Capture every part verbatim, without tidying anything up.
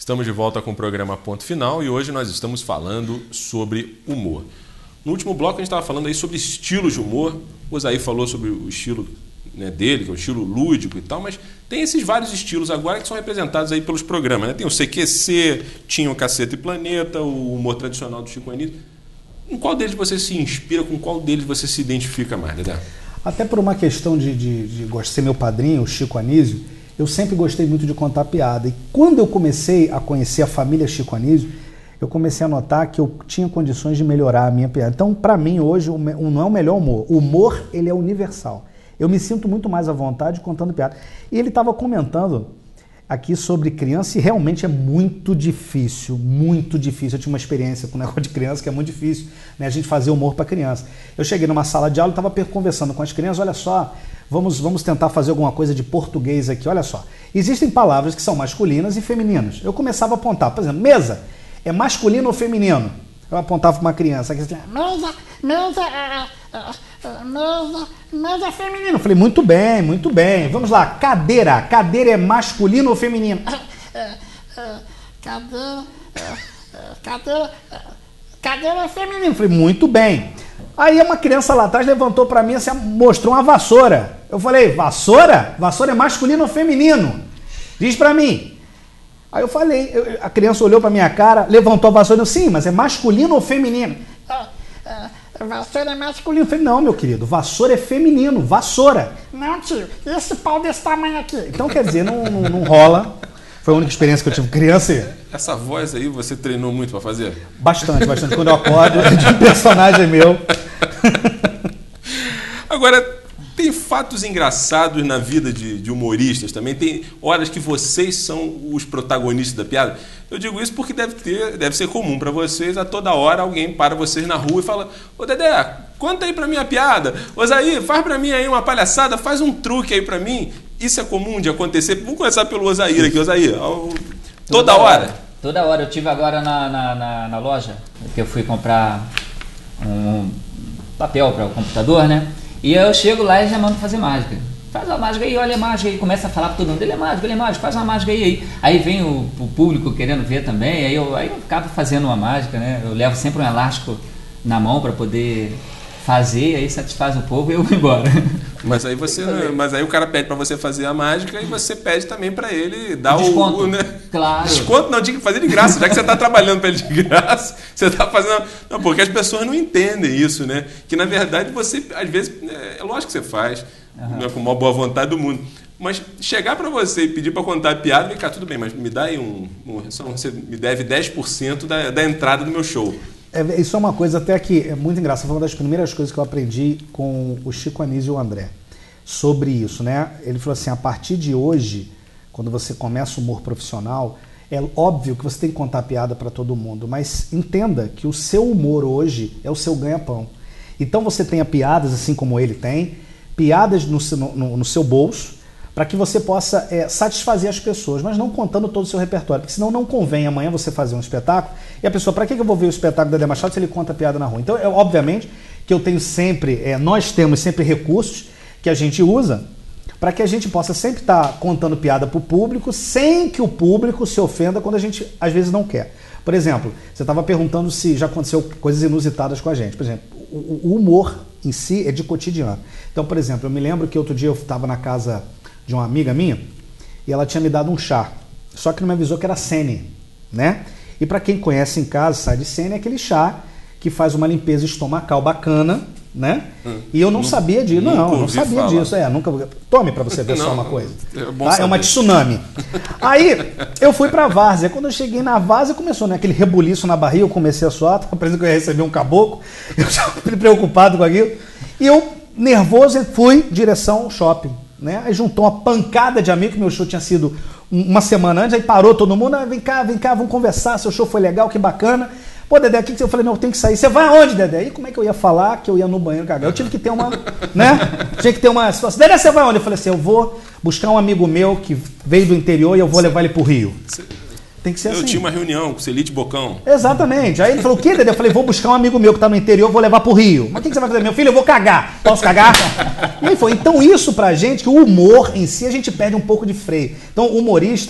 Estamos de volta com o programa Ponto Final e hoje nós estamos falando sobre humor. No último bloco a gente estava falando aí sobre estilos de humor. O Osair falou sobre o estilo, né, dele, que é o estilo lúdico e tal, mas tem esses vários estilos agora que são representados aí pelos programas, né? Tem o C Q C, tinha o Caceta e Planeta, o humor tradicional do Chico Anísio. Em qual deles você se inspira, com qual deles você se identifica mais, Dedé? Até por uma questão de, de, de ser meu padrinho, o Chico Anísio, eu sempre gostei muito de contar piada. E quando eu comecei a conhecer a família Chico Anísio, eu comecei a notar que eu tinha condições de melhorar a minha piada. Então, para mim, hoje, não é o melhor humor. O humor, ele é universal. Eu me sinto muito mais à vontade contando piada. E ele estava comentando aqui sobre criança e realmente é muito difícil, muito difícil. Eu tinha uma experiência com o negócio de criança que é muito difícil, né? A gente fazer humor para criança. Eu cheguei numa sala de aula e estava conversando com as crianças, olha só, vamos, vamos tentar fazer alguma coisa de português aqui, olha só. Existem palavras que são masculinas e femininas. Eu começava a apontar, por exemplo, mesa, é masculino ou feminino? Eu apontava para uma criança, aqui, mesa, mesa, mesa, mesa é feminino. Eu falei, muito bem, muito bem. Vamos lá, cadeira. Cadeira é masculino ou feminino? Cadeira, cadeira, cadeira é feminino. Eu falei, muito bem. Aí uma criança lá atrás levantou para mim e mostrou uma vassoura. Eu falei, vassoura? Vassoura é masculino ou feminino? Diz para mim. Aí eu falei, eu, a criança olhou para minha cara, levantou a vassoura e disse, sim, mas é masculino ou feminino? Ah, ah, vassoura é masculino. Eu falei, não, meu querido, vassoura é feminino, vassoura. Não, tio, esse pau desse tamanho aqui. Então, quer dizer, não, não, não rola. Foi a única experiência que eu tive com criança. E... Essa voz aí você treinou muito para fazer? Bastante, bastante. Quando eu acordo, é de um personagem meu. Agora... Tem fatos engraçados na vida de, de humoristas também? Tem horas que vocês são os protagonistas da piada? Eu digo isso porque deve, ter, deve ser comum para vocês, a toda hora alguém para vocês na rua e fala, ô Dedé, conta aí pra mim a piada. Osair, faz pra mim aí uma palhaçada, faz um truque aí pra mim. Isso é comum de acontecer? Vamos começar pelo Osair aqui. Osair, toda, toda hora? hora? Toda hora. Eu tive agora na, na, na, na loja, que eu fui comprar um papel para o computador, né? E eu chego lá e já mando fazer mágica. Faz uma mágica aí, olha a mágica aí. Começa a falar para todo mundo, ele é mágico, ele é mágico, faz uma mágica aí. Aí, aí vem o, o público querendo ver também, aí eu, aí eu acabo fazendo uma mágica, né? Eu levo sempre um elástico na mão para poder fazer, aí satisfaz o povo e eu vou embora. Mas aí, você, mas aí o cara pede para você fazer a mágica e você pede também para ele dar o... Desconto, o, né? Claro. Desconto não, tinha que fazer de graça, já que você está trabalhando para ele de graça, você está fazendo... Não, porque as pessoas não entendem isso, né? Que na verdade você, às vezes, é lógico que você faz, uhum, né, com uma boa vontade do mundo, mas chegar para você e pedir para contar a piada, vem cá, tudo bem, mas me dá aí um... um você me deve dez por cento da, da entrada do meu show. É, isso é uma coisa até que é muito engraçada, foi uma das primeiras coisas que eu aprendi com o Chico Anísio e o André sobre isso, né? Ele falou assim, a partir de hoje, quando você começa o humor profissional, é óbvio que você tem que contar piada para todo mundo, mas entenda que o seu humor hoje é o seu ganha-pão. Então você tenha piadas, assim como ele tem, piadas no, no, no seu bolso, para que você possa é, satisfazer as pessoas, mas não contando todo o seu repertório, porque senão não convém amanhã você fazer um espetáculo e a pessoa, para que eu vou ver o espetáculo da Dedé Machado se ele conta piada na rua? Então, é, obviamente, que eu tenho sempre, é, nós temos sempre recursos que a gente usa para que a gente possa sempre estar tá contando piada para o público sem que o público se ofenda quando a gente, às vezes, não quer. Por exemplo, você estava perguntando se já aconteceu coisas inusitadas com a gente. Por exemplo, o, o humor em si é de cotidiano. Então, por exemplo, eu me lembro que outro dia eu estava na casa de uma amiga minha e ela tinha me dado um chá, só que não me avisou que era Sene, né? E para quem conhece em casa, sabe de Sene, é aquele chá que faz uma limpeza estomacal bacana, né? Hum, e eu não, não sabia disso, não, eu não sabia falar. disso, é, nunca tome para você ver não, só uma coisa, é, bom tá? É uma tsunami. Aí eu fui para a várzea, quando eu cheguei na várzea começou, né, aquele rebuliço na barriga, eu comecei a suar, parecendo que eu ia receber um caboclo, eu estava preocupado com aquilo, e eu nervoso fui direção ao shopping. Né? Aí juntou uma pancada de amigos, meu show tinha sido uma semana antes, aí parou todo mundo, ah, vem cá, vem cá, vamos conversar, seu show foi legal, que bacana. Pô, Dedé, o que você... Eu falei, não, eu tenho que sair. Você vai aonde, Dedé? E como é que eu ia falar que eu ia no banheiro cagar? Eu tive que ter uma, né? Tinha que ter uma situação. Dedé, você vai aonde? Eu falei assim, eu vou buscar um amigo meu que veio do interior e eu vou levar ele pro Rio. Tem que ser eu assim. Eu tinha uma reunião com o Celite Bocão. Exatamente. Aí ele falou, o quê, Dedé? Eu falei, vou buscar um amigo meu que tá no interior, vou levar pro Rio. Mas o que, que você vai fazer? Meu filho, eu vou cagar. Posso cagar? E aí foi. Então isso pra gente, que o humor em si, a gente perde um pouco de freio. Então o humorista,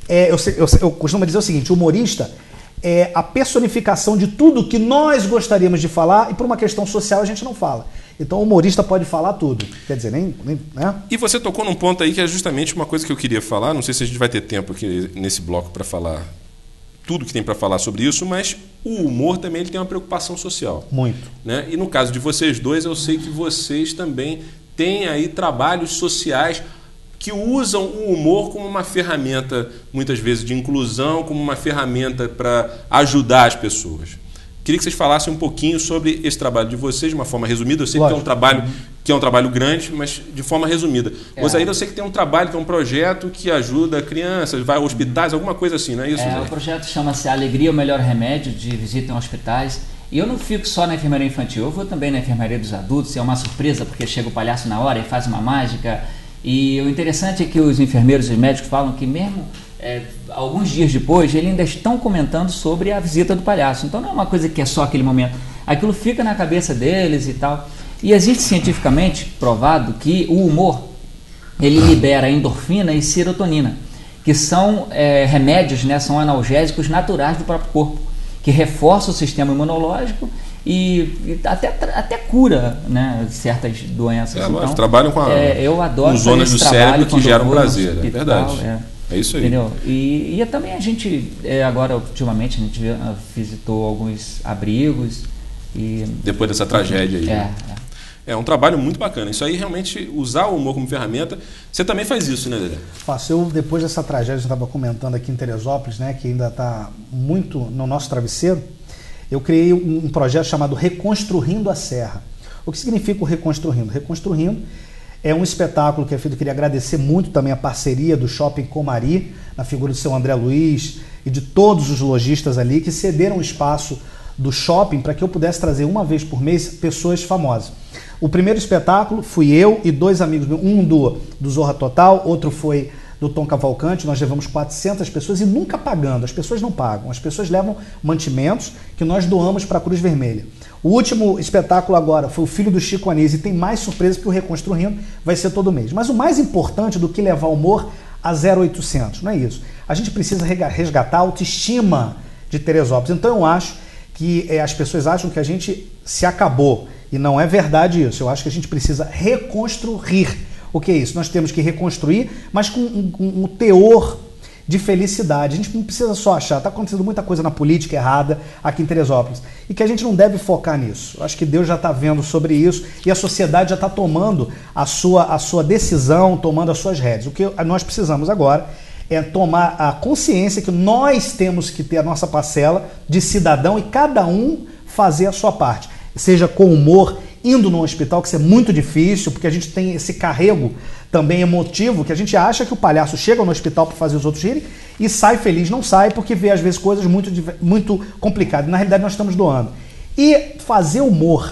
é, eu, eu, eu costumo dizer o seguinte, o humorista é a personificação de tudo que nós gostaríamos de falar e por uma questão social a gente não fala. Então o humorista pode falar tudo. Quer dizer, nem... nem né? E você tocou num ponto aí que é justamente uma coisa que eu queria falar, não sei se a gente vai ter tempo aqui nesse bloco para falar tudo que tem para falar sobre isso, mas o humor também ele tem uma preocupação social. Muito. Né? E no caso de vocês dois, eu sei que vocês também têm aí trabalhos sociais que usam o humor como uma ferramenta, muitas vezes, de inclusão, como uma ferramenta para ajudar as pessoas. Queria que vocês falassem um pouquinho sobre esse trabalho de vocês, de uma forma resumida. Eu sei Lógico. que é um trabalho que é um trabalho grande, mas de forma resumida. É. Osair, eu sei que tem um trabalho, que é um projeto que ajuda crianças, vai a hospitais, alguma coisa assim, não é isso? É, o projeto chama-se Alegria, o Melhor Remédio, de visita em hospitais. E eu não fico só na enfermaria infantil, eu vou também na enfermaria dos adultos. É uma surpresa, porque chega o palhaço na hora e faz uma mágica. E o interessante é que os enfermeiros e os médicos falam que mesmo é, alguns dias depois, eles ainda estão comentando sobre a visita do palhaço. Então não é uma coisa que é só aquele momento. Aquilo fica na cabeça deles e tal. E existe cientificamente provado que o humor, ele libera endorfina e serotonina, que são é, remédios, né, são analgésicos naturais do próprio corpo, que reforçam o sistema imunológico e, e até, até cura, né, certas doenças. É, então, trabalham com, a, é, eu adoro com zonas do cérebro que geram prazer, é verdade. É. É isso aí. Entendeu? E, e também a gente, é, agora ultimamente, a gente visitou alguns abrigos. E, depois dessa tragédia aí. É, né? é. é um trabalho muito bacana. Isso aí, realmente, usar o humor como ferramenta. Você também faz isso, né, Dedé? Faço. Eu, depois dessa tragédia, a gente estava comentando aqui em Teresópolis, né, que ainda está muito no nosso travesseiro, eu criei um, um projeto chamado Reconstruindo a Serra. O que significa o Reconstruindo? Reconstruindo é um espetáculo que é feito, eu queria agradecer muito também a parceria do Shopping Comari, na figura do seu André Luiz e de todos os lojistas ali que cederam o espaço do shopping para que eu pudesse trazer uma vez por mês pessoas famosas. O primeiro espetáculo fui eu e dois amigos meus, um do, do Zorra Total, outro foi do Tom Cavalcante. Nós levamos quatrocentas pessoas e nunca pagando, as pessoas não pagam, as pessoas levam mantimentos que nós doamos para a Cruz Vermelha. O último espetáculo agora foi o Filho do Chico Anísio e tem mais surpresas porque o Reconstruindo vai ser todo mês. Mas o mais importante do que levar humor a zero oitocentos, não é isso. A gente precisa resgatar a autoestima de Teresópolis. Então eu acho que é, as pessoas acham que a gente se acabou e não é verdade isso. Eu acho que a gente precisa reconstruir. O que é isso? Nós temos que reconstruir, mas com um, um, um teor de felicidade. A gente não precisa só achar, está acontecendo muita coisa na política errada aqui em Teresópolis e que a gente não deve focar nisso. Eu acho que Deus já está vendo sobre isso e a sociedade já está tomando a sua, a sua decisão, tomando as suas rédeas. O que nós precisamos agora é tomar a consciência que nós temos que ter a nossa parcela de cidadão e cada um fazer a sua parte. Seja com humor, indo no hospital, que isso é muito difícil, porque a gente tem esse carrego também emotivo, que a gente acha que o palhaço chega no hospital para fazer os outros rirem e sai feliz. Não sai porque vê às vezes coisas muito, muito complicadas. Na realidade nós estamos doando. E fazer humor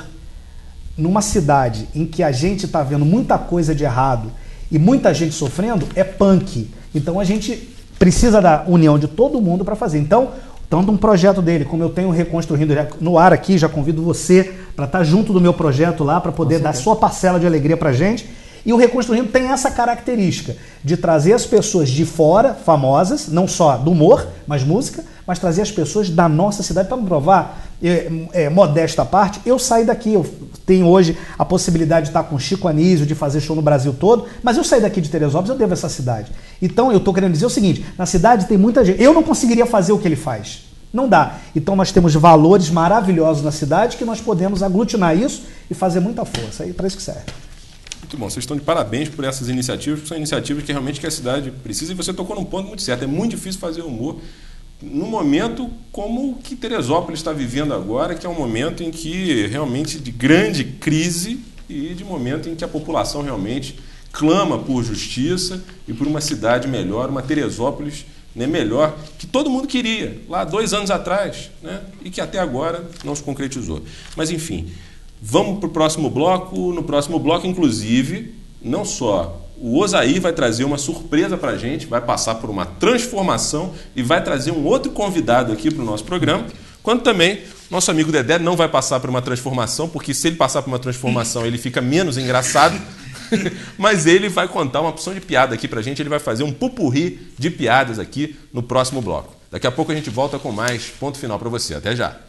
numa cidade em que a gente está vendo muita coisa de errado e muita gente sofrendo é punk. Então a gente precisa da união de todo mundo para fazer. Então, tanto um projeto dele, como eu tenho Reconstruindo no ar aqui, já convido você para estar junto do meu projeto lá, para poder dar sua parcela de alegria para a gente. E o Reconstruindo tem essa característica de trazer as pessoas de fora, famosas, não só do humor, mas música, mas trazer as pessoas da nossa cidade para me provar. É, é, modesta à parte, eu saí daqui, eu tenho hoje a possibilidade de estar com Chico Anísio, de fazer show no Brasil todo, mas eu saí daqui de Teresópolis, eu devo essa cidade. Então eu estou querendo dizer o seguinte, na cidade tem muita gente, eu não conseguiria fazer o que ele faz, não dá. Então nós temos valores maravilhosos na cidade que nós podemos aglutinar isso e fazer muita força, aí para isso que serve. Muito bom, vocês estão de parabéns por essas iniciativas, porque são iniciativas que realmente que a cidade precisa, e você tocou num ponto muito certo, é muito difícil fazer humor num momento como o que Teresópolis está vivendo agora, que é um momento em que realmente de grande crise e de momento em que a população realmente clama por justiça e por uma cidade melhor, uma Teresópolis, né, melhor, que todo mundo queria, lá dois anos atrás, né, e que até agora não se concretizou. Mas, enfim, vamos para o próximo bloco. No próximo bloco, inclusive, não só o Osair vai trazer uma surpresa para a gente, vai passar por uma transformação e vai trazer um outro convidado aqui para o nosso programa, quanto também nosso amigo Dedé não vai passar por uma transformação, porque se ele passar por uma transformação ele fica menos engraçado. Mas ele vai contar uma opção de piada aqui pra gente, ele vai fazer um pupurri de piadas aqui no próximo bloco. Daqui a pouco a gente volta com mais ponto final pra você. Até já!